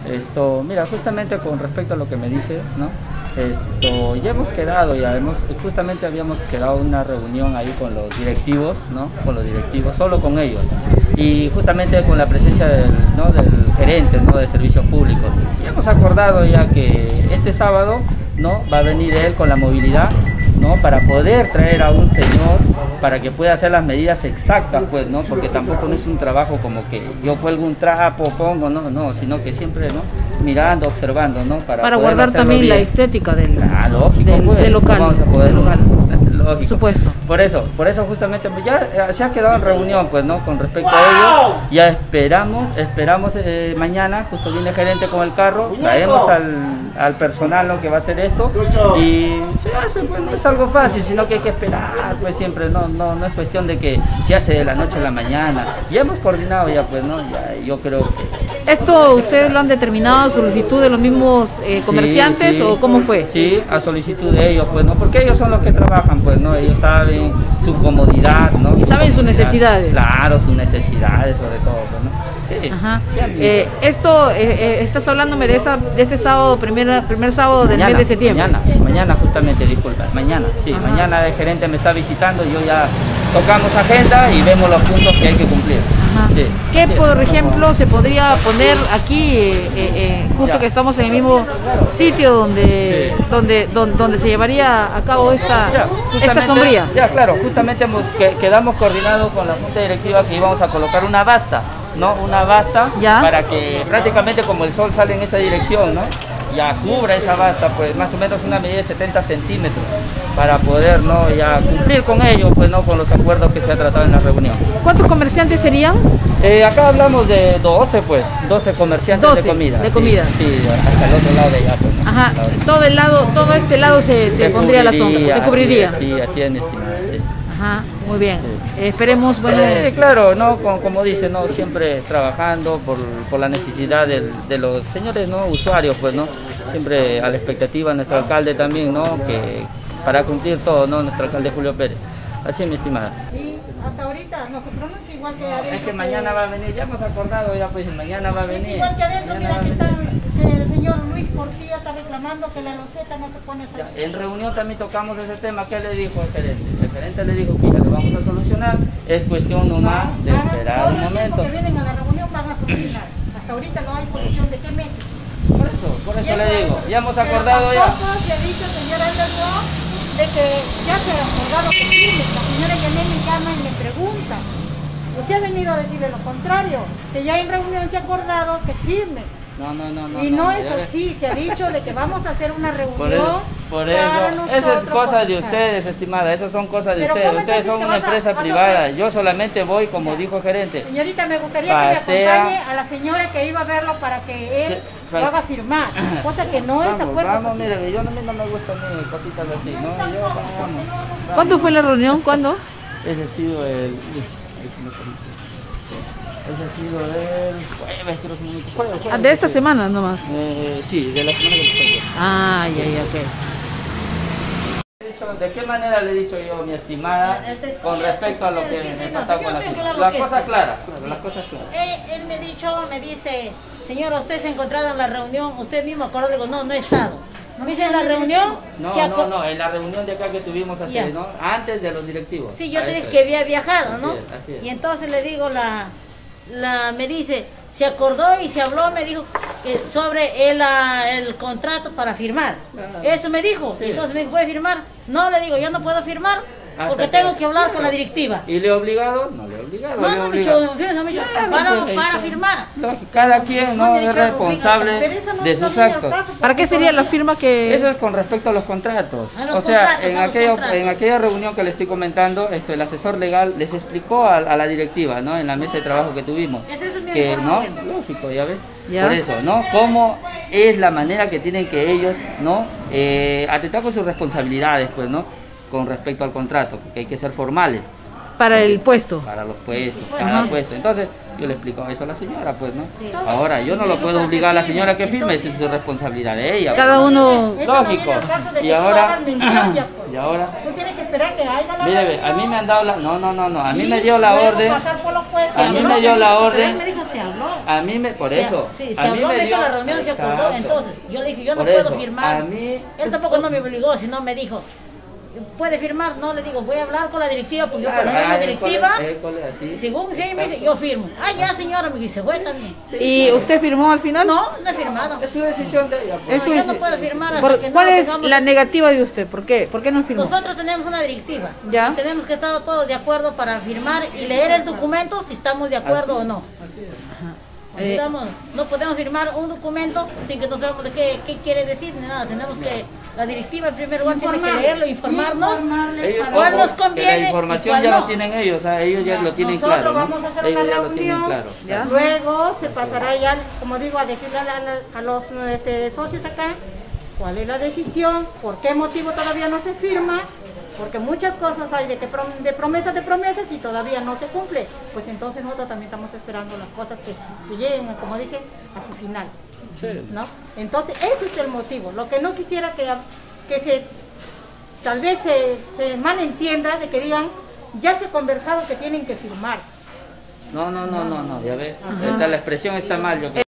Mira, justamente con respecto a lo que me dice, ¿no? Ya hemos quedado, justamente habíamos quedado una reunión ahí con los directivos, ¿no? Con los directivos, solo con ellos. Y justamente con la presencia del gerente, ¿no? De servicios públicos. Y hemos acordado ya que este sábado, ¿no? Va a venir él con la movilidad, ¿no? Para poder traer a un señor para que pueda hacer las medidas exactas, pues, ¿no? Porque tampoco no es un trabajo como que yo cuelgo un trapo, pongo, no, sino que siempre, ¿no? Mirando, observando, ¿no? Para guardar también la estética del, lógico, del local. Vamos a poder, del local. Lógico. Por supuesto. Por eso justamente ya se ha quedado en reunión, pues, ¿no? Con respecto a ello, ya esperamos mañana, justo viene el gerente con el carro, traemos al personal, ¿no? Que va a hacer esto y se hace, pues no es algo fácil, sino que hay que esperar, pues siempre, no es cuestión de que se hace de la noche a la mañana. Ya hemos coordinado ya, pues, ¿no? Ya, yo creo que... ¿Esto ustedes lo han determinado a solicitud de los mismos comerciantes sí, o cómo fue? Sí, a solicitud de ellos, pues, ¿no? Porque ellos son los que trabajan, pues, ¿no? Ellos saben su comodidad, ¿no? Y saben sus necesidades. Claro, sus necesidades sobre todo, pues, ¿no? Sí. Ajá. Estás hablándome de este sábado, primer sábado del mes de septiembre. Mañana justamente, disculpa, mañana el gerente me está visitando, yo ya tocamos agenda y vemos los puntos que hay que cumplir. Sí, ¿Qué, por ejemplo, se podría poner aquí, justo que estamos en el mismo sitio donde se llevaría a cabo esta sombría? Ya, claro, justamente quedamos coordinados con la junta directiva que íbamos a colocar una basta, ¿no? Una basta para que prácticamente como el sol sale en esa dirección, ¿no? Ya cubra esa basta, pues más o menos una medida de 70 centímetros para poder, ¿no? Ya cumplir con ello, pues, ¿no? Con los acuerdos que se ha tratado en la reunión. ¿Cuántos comerciantes serían? Acá hablamos de 12, pues, 12 comerciantes de comida. De comida. Sí, hasta el otro lado de allá, pues, ¿no? Ajá, todo este lado se pondría la sombra, se cubriría. Sí, así es, mi estimada, sí. Ajá, muy bien. Sí. Esperemos, bueno... Sí, claro, ¿no? Como dice, ¿no? Siempre trabajando por la necesidad de los señores, ¿no? Usuarios, pues, ¿no? Siempre a la expectativa de nuestro alcalde también, ¿no? Que para cumplir todo, ¿no? Nuestro alcalde Julio Pérez. Así es, mi estimada. Y hasta ahorita no se pronuncia igual que adentro. Es que mañana va a venir, ya hemos acordado, ya pues mañana va a venir. Es igual que adentro, mira que el señor Luis Portilla está reclamando que la loseta no se pone hasta... En reunión también tocamos ese tema. ¿Qué le dijo el gerente? El gerente le dijo que ya lo vamos a solucionar, es cuestión nomás de esperar un momento. Los que vienen a la reunión van a solucionar. Hasta ahorita no hay solución. ¿De qué meses? Por eso le digo, ya hemos acordado ya. Se ha dicho, señor Anderson, de que ya se ha acordado que firme. La señora Yané me llama y me pregunta. Usted ha venido a decirle lo contrario, que ya en reunión se ha acordado que firme. No. Y no es así, se ha dicho de que vamos a hacer una reunión. Por eso, eso es cosa de ustedes, estimada, eso son cosas de ustedes. Ustedes son una empresa privada, yo solamente voy, como dijo el gerente. Señorita, me gustaría que me acompañe a la señora que iba a verlo para que él lo haga firmar, cosa que no es acuerdo. Vamos, mire, yo no me gusta ni cositas así, ¿no? Vamos. ¿Cuándo fue la reunión? ¿Cuándo? Ese ha sido el jueves, creo que jueves. ¿De esta semana nomás? Sí, de la semana que pasó. Ah, ya, ok. ¿De qué manera le he dicho yo, mi estimada, con respecto a lo que me pasó con la cosa clara? Las cosas claras. Él me dice, señor, usted se ha encontrado en la reunión, usted mismo acordó, le digo, no he estado. ¿No me dice en la reunión? No, en la reunión de acá que tuvimos así, ¿no? Antes de los directivos. Sí, yo te dije que había viajado, ¿no? Así es. Y entonces le digo, me dice, se acordó y se habló, me dijo, sobre el contrato para firmar. Eso me dijo. Sí. Entonces me dijo, ¿puede firmar? No, le digo, yo no puedo firmar porque tengo que hablar con la directiva. ¿Y le he obligado? No le he obligado. No, me dicho, para firmar. Cada quien no es responsable de sus actos. ¿Para qué sería la firma que...? Eso es con respecto a los contratos. O sea, en aquella reunión que le estoy comentando, el asesor legal les explicó a la directiva, ¿no? En la mesa de trabajo que tuvimos. Que no, lógico, ya ves. ¿Ya? Por eso, ¿no? Cómo es la manera que tienen que ellos, ¿no? Atentar con sus responsabilidades, pues, ¿no? Con respecto al contrato, que hay que ser formales. Para el puesto. Para los puestos, cada puesto. Entonces, yo le explico eso a la señora, pues, ¿no? Sí. Ahora, yo no lo puedo obligar a la señora que firme, es su responsabilidad de ella. Cada uno... Lógico. Y ahora... Y ahora... Tú tienes que esperar que haya la... Mire, a mí me han dado la... No. A mí me dio la orden... pasar por los pues, se a mí habló, me dio la pero orden. él me dijo, se habló. A mí me, por eso. Sí, se a mí habló, me me dijo dio la reunión, se acordó. Exacto. Entonces, yo le dije, yo no Por puedo eso, firmar. a mí- Él tampoco no me obligó, sino me dijo, ¿puede firmar? No, le digo, voy a hablar con la directiva, porque yo con la misma directiva, según si ella me dice, yo firmo. Ah, ya señora, me dice, voy también. ¿Y usted firmó al final? No, no he firmado. Es su decisión de ella. pues. Eso No, yo es- no puedo firmar hasta ¿Por- que no ¿Cuál es tengamos- la negativa de usted? ¿Por qué? ¿Por qué no firmó? Nosotros tenemos una directiva. Ya. Y tenemos que estar todos de acuerdo para firmar y leer el documento si estamos de acuerdo o no. Si no podemos firmar un documento sin que no sepamos de qué quiere decir ni nada. Tenemos que, la directiva en primer lugar tiene que leerlo, informarnos Ellos, cuál nos ojo, que conviene la y información cuál ya no. la tienen ellos, o sea, ellos ya lo tienen Nosotros claro. ¿no? vamos a hacer Ellos una ya lo tienen reunión, claro. ¿Ya? luego se pasará ya, como digo, a decirle a los socios acá cuál es la decisión, por qué motivo todavía no se firma, porque muchas cosas hay de promesas y todavía no se cumple. Pues entonces nosotros también estamos esperando las cosas que lleguen, como dice, a su final. Sí. ¿No? Entonces, eso es el motivo. Lo que no quisiera que tal vez se malentienda de que digan, ya se ha conversado que tienen que firmar. No, ya ves. La expresión está mal, yo creo.